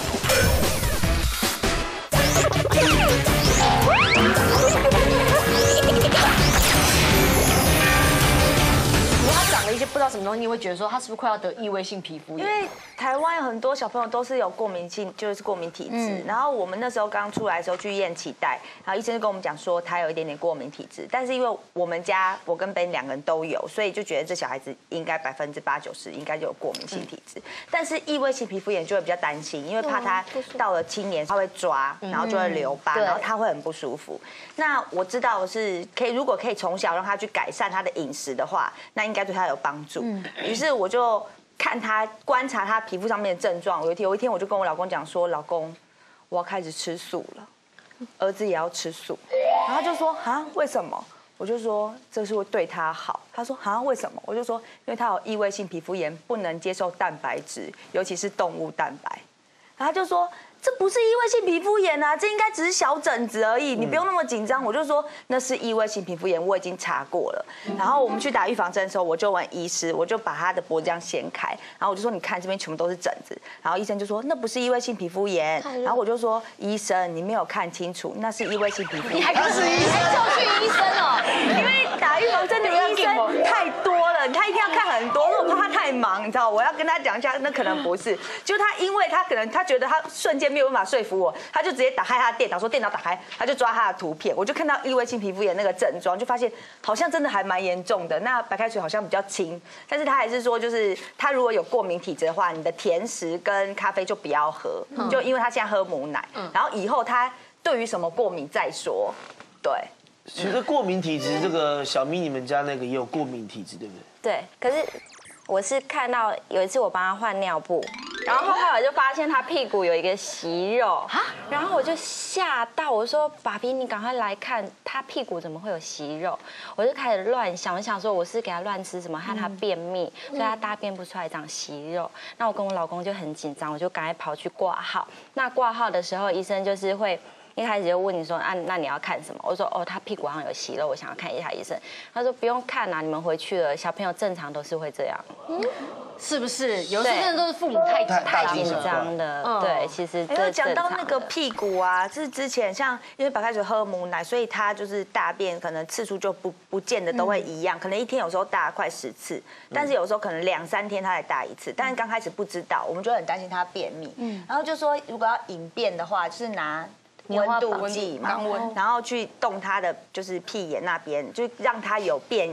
一些不知道什么东西，你会觉得说他是不是快要得异位性皮肤炎？ 因为台湾有很多小朋友都是有过敏性，就是过敏体质。然后我们那时候刚出来的时候去验脐带，然后医生就跟我们讲说他有一点点过敏体质，但是因为我们家我跟 Ben 2个人都有，所以就觉得这小孩子应该80%-90%应该就有过敏性体质。但是异位性皮肤炎就会比较担心，因为怕他到了青年他会抓，然后就会留疤，然后他会很不舒服。那我知道是如果可以从小让他去改善他的饮食的话，那应该对他有帮助。于是我就看他观察他皮肤上面的症状。有一天我就跟我老公讲说，老公，我要开始吃素了，儿子也要吃素。然后他就说啊，为什么？我就说这是会对他好。他说啊，为什么？我就说因为他有异位性皮肤炎，不能接受蛋白质，尤其是动物蛋白。然后他就说，这不是异位性皮肤炎啊，这应该只是小疹子而已，你不用那么紧张。我就说那是异位性皮肤炎，我已经查过了。然后我们去打预防针的时候，我就问医师，我就把他的脖子这样掀开，然后我就说你看这边全部都是疹子。然后医生就说那不是异位性皮肤炎。然后我就说医生你没有看清楚，那是异位性皮肤炎。 你还不是医生，教训医生哦？ 因为打预防针的医生太多了，他一天要看很多，我怕他太忙，你知道，我要跟他讲一下，那可能不是，就他因为他可能他觉得他瞬间没有办法说服我，他就直接打开他的电脑，说电脑打开，他就抓他的图片，我就看到异位性皮肤炎那个症状，就发现好像真的还蛮严重的。那白开水好像比较轻，但是他还是说，就是他如果有过敏体质的话，你的甜食跟咖啡就不要喝，就因为他现在喝母奶，然后以后他对于什么过敏再说，对。 其实过敏体质，这个小咪你们家那个也有过敏体质，对不对？ 对，可是我是看到有一次我帮他换尿布，然后后来我就发现他屁股有一个息肉，然后我就吓到，我说爸比你赶快来看他屁股怎么会有息肉，我就开始乱想，我想说我是给他乱吃什么害他便秘，所以他大便不出来长息肉。那我跟我老公就很紧张，我就赶快跑去挂号。那挂号的时候医生就是会一开始就问你说啊，那你要看什么？我说哦，他屁股上有息肉，我想要看一下医生。他说不用看啦，你们回去了，小朋友正常都是会这样。 是不是？有时候真的都是父母太紧张的。对，其实有讲到那个屁股啊，是之前像因为白开水喝母奶，所以他就是大便可能次数就不见得都会一样，可能一天有时候大快10次，但是有时候可能2-3天他才大1次。但是刚开始不知道，我们就很担心他便秘，然后就说如果要引便的话，就是拿温度计嘛，然后去动他的就是屁眼那边，就让他有变异。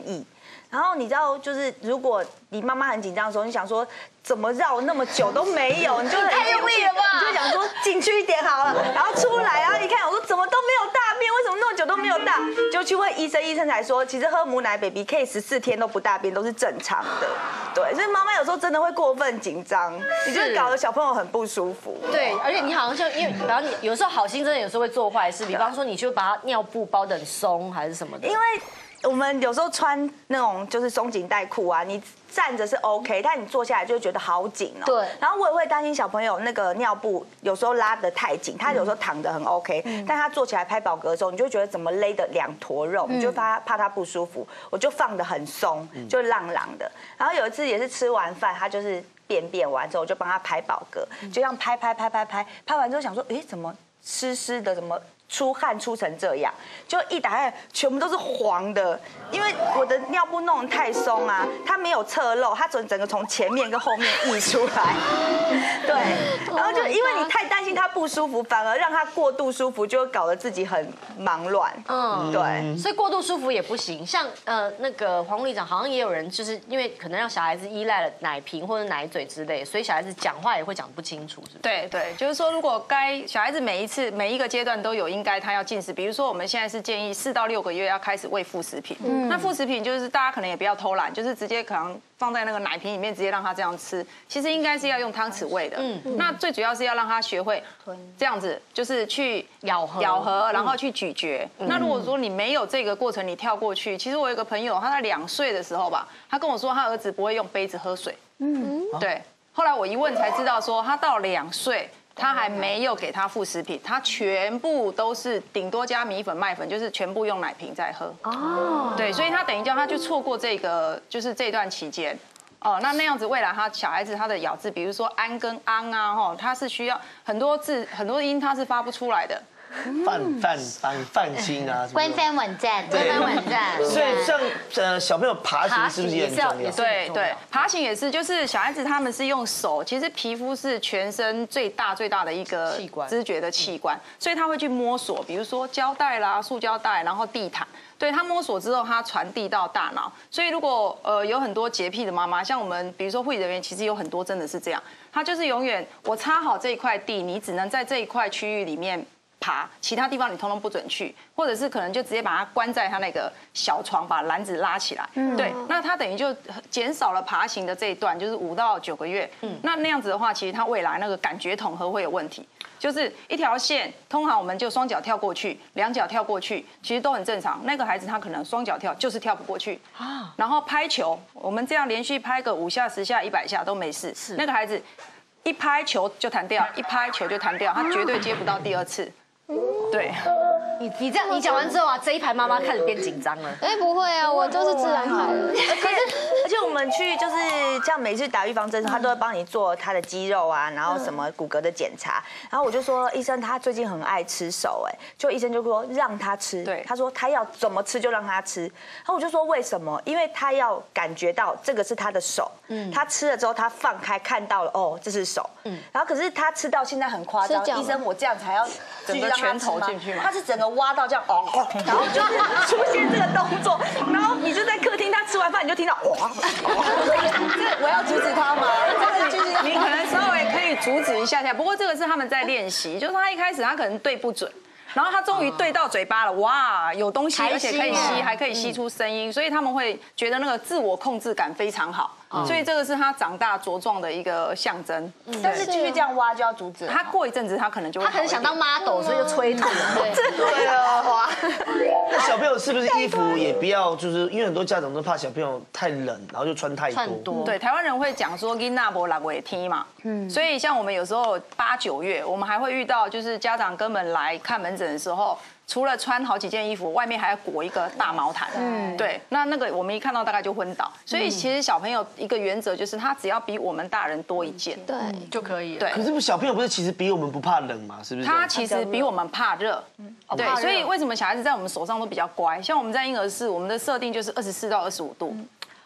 然后你知道，就是如果你妈妈很紧张的时候，你想说怎么绕那么久都没有，你就太用力了吧？ 你就想说进去一点好了，然后出来，然后一看，我说怎么都没有大便，为什么那么久都没有大？就去问医生，医生才说，其实喝母奶 baby 可以14天都不大便都是正常的。对，所以妈妈有时候真的会过分紧张，你就会搞得小朋友很不舒服。 对，而且你好像因为比方有时候好心真的有时候会做坏事，比方说你就把它尿布包得很松还是什么的， 因为我们有时候穿那种就是松紧带裤啊，你站着是 OK， 但你坐下来就会觉得好紧哦。对。然后我也会担心小朋友那个尿布有时候拉得太紧，他有时候躺得很 OK，但他坐起来拍饱嗝的时候，你就会觉得怎么勒的2坨肉，你就怕他不舒服，我就放得很松，就浪浪的。然后有一次也是吃完饭，他就是便完之后，我就帮他拍饱嗝，就这样拍完之后想说，哎，怎么湿湿的，怎么？出汗出成这样，就一打开全部都是黄的，因为我的尿布弄得太松啊，它没有侧漏，它整个从前面跟后面溢出来，对，然后就因为你太担心他不舒服，反而让他过度舒服，就会搞得自己很忙乱，对， 所以过度舒服也不行。像那个黄护理长好像也有人就是因为可能让小孩子依赖了奶瓶或者奶嘴之类，所以小孩子讲话也会讲不清楚，是不是？ 对，就是说如果小孩子每一个阶段都有应该他要进食，比如说我们现在是建议4到6个月要开始喂副食品，那副食品就是大家可能也不要偷懒，就是直接可能放在那个奶瓶里面直接让他这样吃，其实应该是要用汤匙喂的，那最主要是要让他学会这样子，就是去咬合，然后去咀嚼。那如果说你没有这个过程，你跳过去，其实我有一个朋友，他在2岁的时候吧，他跟我说他儿子不会用杯子喝水，对，后来我一问才知道说他到2岁。他还没有给他副食品，他全部都是顶多加米粉、麦粉，就是全部用奶瓶在喝。哦，对，所以他等于叫他就错过这个，就是这段期间。哦，那样子未来他小孩子他的咬字，比如说安跟昂啊，哈，他是需要很多字很多音他是发不出来的。 泛心啊， 官方网站，官方网站。 所以像小朋友爬行是不是也很重要？ 对，爬行也是，就是小孩子他们是用手，其实皮肤是全身最大的一个知觉的器官，所以他会去摸索，比如说胶带啦、塑胶袋，然后地毯。对他摸索之后，他传递到大脑。所以如果有很多洁癖的妈妈，像我们比如说护理人员，其实有很多真的是这样，他就是永远我擦好这一块地，你只能在这一块区域里面。爬，其他地方你通通不准去，或者是可能就直接把它关在他那个小床，把篮子拉起来。对，那他等于就减少了爬行的这一段，就是5到9个月。那样子的话，其实他未来那个感觉统合会有问题，就是一条线，通常我们就双脚跳过去，2脚跳过去，其实都很正常。那个孩子他可能双脚跳就是跳不过去啊。然后拍球，我们这样连续拍个5下、10下、100下都没事。那个孩子一拍球就弹掉，一拍球就弹掉，他绝对接不到第2次。对， 你这样你讲完之后啊，这一排妈妈开始变紧张了。 哎，不会啊，我就是自然好了。 而且我们去就是像每次打预防针，他都会帮你做他的肌肉啊，然后什么骨骼的检查。然后我就说医生他最近很爱吃手，就医生就说让他吃，对，他说他要怎么吃就让他吃。然后我就说为什么？因为他要感觉到这个是他的手，他吃了之后他放开看到了哦这是手，然后可是他吃到现在很夸张，医生我这样才要整个拳头进去吗？ 他是整个挖到这样然后就是出现这个动作，然后你就在客厅，他吃完饭你就听到哇，这我要阻止他吗？ 你可能稍微可以阻止一下，不过这个是他们在练习，就是他一开始他可能对不准。然后他终于对到嘴巴了，哇，有东西，而且可以吸，还可以吸出声音，所以他们会觉得那个自我控制感非常好，所以这个是他长大茁壮的一个象征。 但是继续这样挖就要阻止他，过一阵子他可能就会， 他可能想当 model， 所以就催吐了。 对啊，哇！ 那小朋友是不是衣服也不要，就是因为很多家长都怕小朋友太冷，然后就穿太多。 对，台湾人会讲说囡仔无6月天嘛，所以像我们有时候8、9月，我们还会遇到就是家长根本来看门诊的时候，除了穿好几件衣服，外面还要裹一个大毛毯。对，那个我们一看到大概就昏倒。所以其实小朋友一个原则就是他只要比我们大人多一件， 对就可以。 对。 可是小朋友不是其实比我们不怕冷嘛？是不是？ 他其实比我们怕热。对，所以为什么小孩子在我们手上都比较乖？像我们在婴儿室，我们的设定就是24到25度。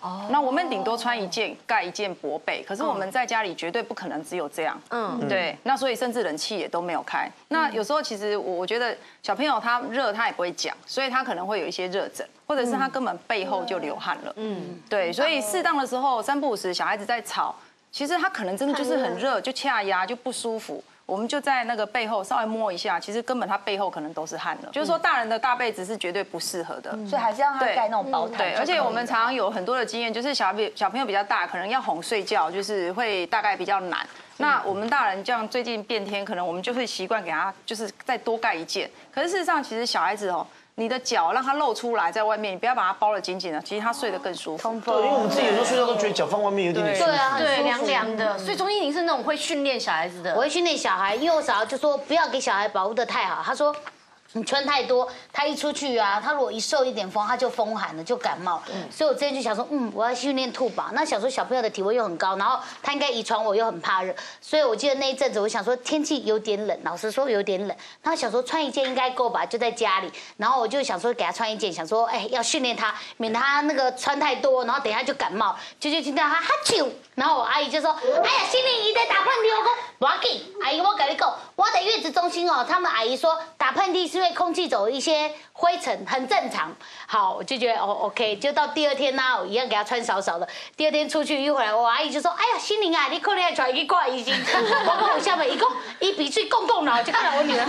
那我们顶多穿一件盖一件薄被，可是我们在家里绝对不可能只有这样。对。那所以甚至冷气也都没有开。那有时候其实我觉得小朋友他热他也不会讲，所以他可能会有一些热疹，或者是他根本背后就流汗了。对。所以适当的时候3不5时小孩子在吵，其实他可能真的就是很热，就掐压就不舒服。我们就在那个背后稍微摸一下，其实根本他背后可能都是汗了。就是说，大人的大被子是绝对不适合的， 所以还是让他盖那种薄毯。 对，而且我们常常有很多的经验，就是小朋友比较大，可能要哄睡觉，就是会大概比较难。那我们大人这样最近变天，可能我们就会习惯给他就是再多盖一件。可是事实上，其实小孩子哦。你的脚让它露出来在外面，你不要把它包得紧紧的，其实他睡得更舒服。 对，因为我们自己有时候睡觉都觉得脚放外面有点舒服。 对啊，对，凉凉的。所以钟依宁是那种会训练小孩子的。 我会训练小孩，因为我嫂就说不要给小孩保护得太好。他说你穿太多，他一出去啊，他如果一受一点风，他就风寒了，就感冒。所以我之前就想说，我要训练兔宝。那想说小朋友的体温又很高，然后他应该遗传我又很怕热，所以我记得那一阵子，我想说天气有点冷，老实说有点冷，然后想说穿一件应该够吧，就在家里，然后我就想说给他穿一件，想说要训练他，免得他那个穿太多，然后等一下就感冒，就听到他哈啾，然后我阿姨就说，哎呀，心里伊在打喷嚏，我说不要紧，阿姨我跟你讲，我在月子中心哦，他们阿姨说打喷嚏是因为空气走一些灰尘，很正常。好，我就觉得OK， 就到第二天呢，我一样给他穿少少的。第二天出去一回来，我阿姨就说，哎呀，心灵啊，你可能要传去挂医生。我讲我下面一讲，一鼻涕共了，就看到我女儿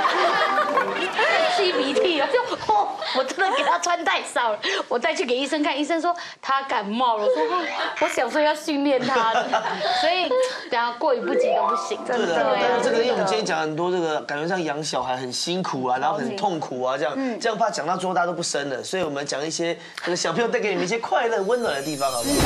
吸鼻涕，我真的给她穿太少了，我再去给医生看，医生说她感冒了，我想说要训练她的，所以等下过于不及都不行，真的。 但是这个，因为我们今天讲很多这个，感觉上养小孩很辛苦啊，然后很痛苦啊，这样怕讲到最后大家都不生了，所以我们讲一些这个小朋友带给你们一些快乐温暖的地方，好不好？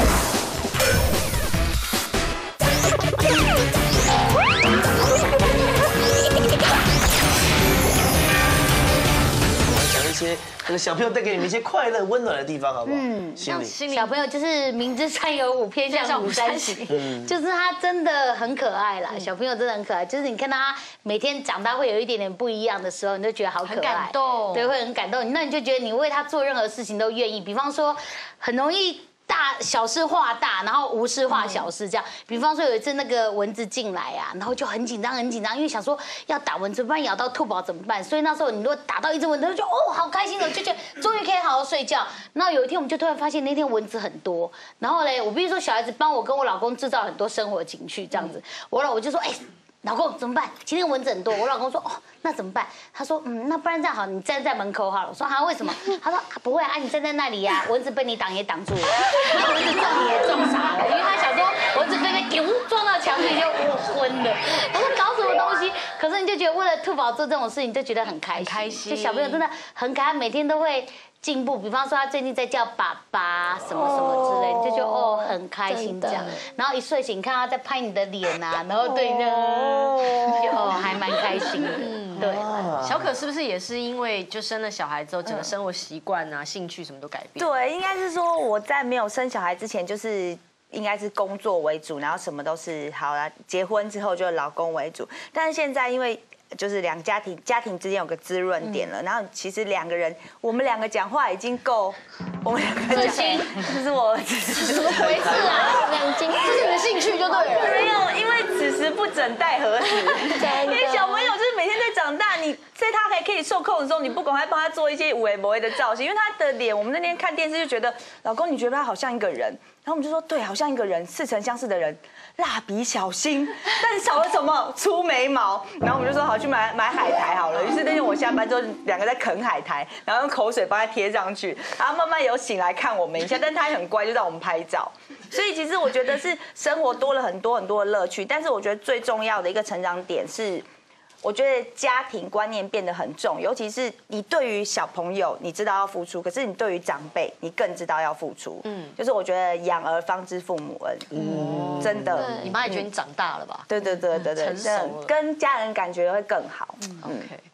一些这个小朋友带给你们一些快乐温暖的地方，好不好？ 小朋友就是明知山有虎，偏向虎山行。就是他真的很可爱啦，小朋友真的很可爱。就是你看到他每天长大会有一点点不一样的时候，你就觉得好可爱， 很感动， 对，会很感动。那你就觉得你为他做任何事情都愿意。比方说，很容易。小事化大，然后无事化小事，这样。比方说有一次那个蚊子进来啊，然后就很紧张，因为想说要打蚊子，不然咬到兔宝怎么办？所以那时候你如果打到一只蚊子，就好开心哦，就觉得终于可以好好睡觉。然后有一天我们就突然发现那天蚊子很多，然后嘞，我必须说小孩子帮我跟我老公制造很多生活情趣，这样子。我就说老公怎么办？今天蚊子很多。我老公说那怎么办？他说那不然这样好，你站在门口好了。我说为什么？他说不会啊，你站在那里呀，蚊子被你挡也挡住了，蚊子撞你也撞傻了，因为他想说蚊子被撞到墙壁就昏了。我说搞什么东西？可是你就觉得为了兔宝做这种事情，就觉得很开心。就小朋友真的很可爱，每天都会进步。比方说他最近在叫爸爸什么什么之类，你就觉得很开心这样。然后一睡醒看他在拍你的脸啊，然后对你就还蛮开心的。对， 小可是不是也是因为就生了小孩之后，整个生活习惯啊、兴趣什么都改变？ 对，应该是说我在没有生小孩之前，就是应该是工作为主，然后什么都是好啦。结婚之后就老公为主，但是现在因为就是两家庭之间有个滋润点了，然后其实我们两个讲话已经够，我们两个讲，这是我怎么回事啊？两斤， 这是你的兴趣就对了。 没有，因为此时不整待何时？因为小朋友就是每天在长大，你在他还可以受控的时候，你不赶快帮他做一些有的没的造型，因为他的脸，我们那天看电视就觉得，老公你觉得他好像一个人，然后我们就说对，好像一个人，似曾相识的人。蜡笔小新，但是少了什么？粗眉毛。然后我们就说好去买海苔好了。于是那天我下班之后，两个在啃海苔，然后用口水帮他贴上去。然后慢慢有醒来看我们一下，但他也很乖，就让我们拍照。所以其实我觉得是生活多了很多很多的乐趣，但是我觉得最重要的一个成长点是。我觉得家庭观念变得很重，尤其是你对于小朋友，你知道要付出，可是你对于长辈，你更知道要付出。就是我觉得养儿方知父母恩，真的。 你妈也觉得你长大了吧？ 对， 成熟了， 跟家人感觉会更好。 OK。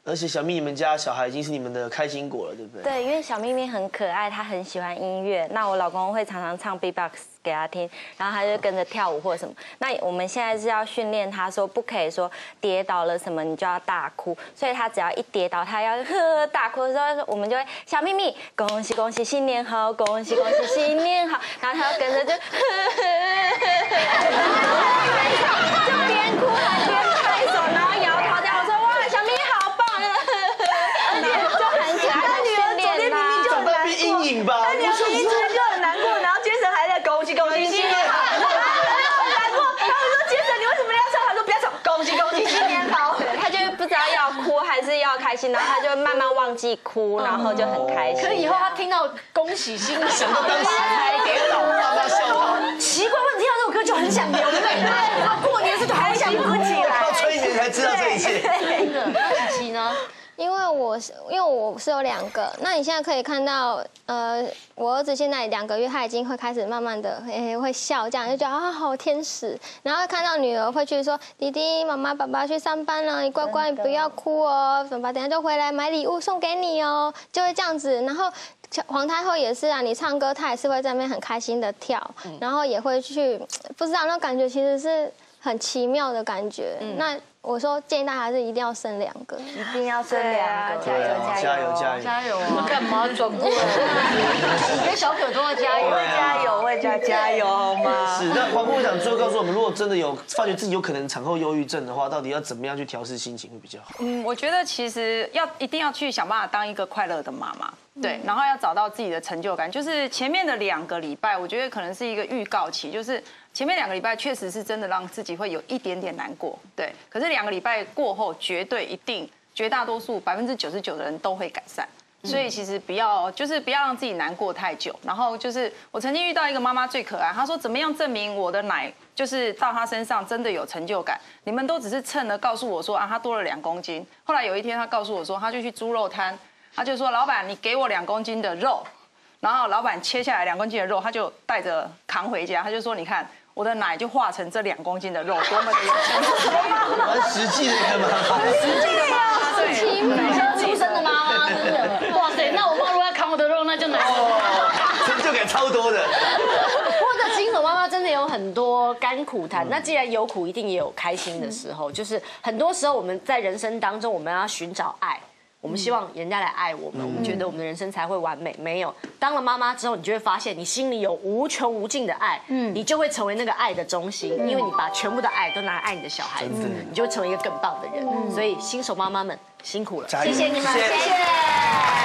而且小咪，你们家小孩已经是你们的开心果了，对不对？ 对，因为小咪咪很可爱，她很喜欢音乐。那我老公会常常唱 B-box 给她听，然后她就跟着跳舞或者什么。那我们现在是要训练她说，不可以说跌倒了什么你就要大哭，所以她只要一跌倒，她要大哭的时候，我们就会小咪咪恭喜恭喜新年好，恭喜恭喜新年好，然后她要跟着就就边哭还边拍手，然后摇头掉。我说哇，小咪好棒！就很可爱的训练啦。 长大变阴影吧？ 他女儿明明就很难过，然后杰森还在恭喜恭喜新年好，很难过。他们说杰森你为什么要唱？他说不要唱，恭喜恭喜新年好。 他就不知道要哭还是要开心，然后他就慢慢忘记哭，然后就很开心。 可是以后他听到恭喜新年， 想到当时还跌倒，奇怪，问题到这首歌就很想流泪，对，然后过年是就好想哭起来。 靠催眠才知道这一切。 真的，那琪琪呢？ 因为我是有2个，那你现在可以看到，我儿子现在2个月，他已经会开始慢慢的会笑，这样就觉得啊好天使。然后看到女儿会去说，弟弟妈妈爸爸去上班了，你乖乖你不要哭哦，爸爸等下就回来买礼物送给你哦，就会这样子。然后皇太后也是啊，你唱歌他也是会在那边很开心的跳，然后也会去不知道那感觉其实是很奇妙的感觉。那我说建议大家还是一定要生2个， 一定要生2个， 加油加油加油加油啊！干嘛转过来？你跟小可都要加油， 加油，为家加油好吗？ 是。那黄部长最后告诉我们，如果真的有发觉自己有可能产后忧郁症的话，到底要怎么样去调适心情会比较好？ 我觉得其实一定要去想办法当一个快乐的妈妈。对，然后要找到自己的成就感，就是前面的2个礼拜，我觉得可能是一个预告期，就是前面2个礼拜确实是真的让自己会有一点点难过，对。可是2个礼拜过后，绝对一定绝大多数99%的人都会改善，所以其实不要让自己难过太久。然后就是我曾经遇到一个妈妈最可爱，她说怎么样证明我的奶就是到她身上真的有成就感？你们都只是蹭了告诉我说啊，她多了2公斤。后来有一天她告诉我说，她就去猪肉摊。他就说：“老板，你给我2公斤的肉。”然后老板切下来2公斤的肉，他就带着扛回家。他就说：“你看，我的奶就化成这2公斤的肉，多么的有成就感！” 很实际的妈妈， 很实际的妈妈，对， 奶香出生的妈妈，真的，哇塞！那我妈如果要扛我的肉，那就难了。 成就感超多的。 或者新手妈妈真的有很多甘苦谈，那既然有苦，一定也有开心的时候。就是很多时候我们在人生当中，我们要寻找爱。我们希望人家来爱我们，我们觉得我们的人生才会完美。没有，当了妈妈之后，你就会发现你心里有无穷无尽的爱，你就会成为那个爱的中心，因为你把全部的爱都拿来爱你的小孩子，你就会成为一个更棒的人。所以新手妈妈们辛苦了，谢谢你们，谢谢。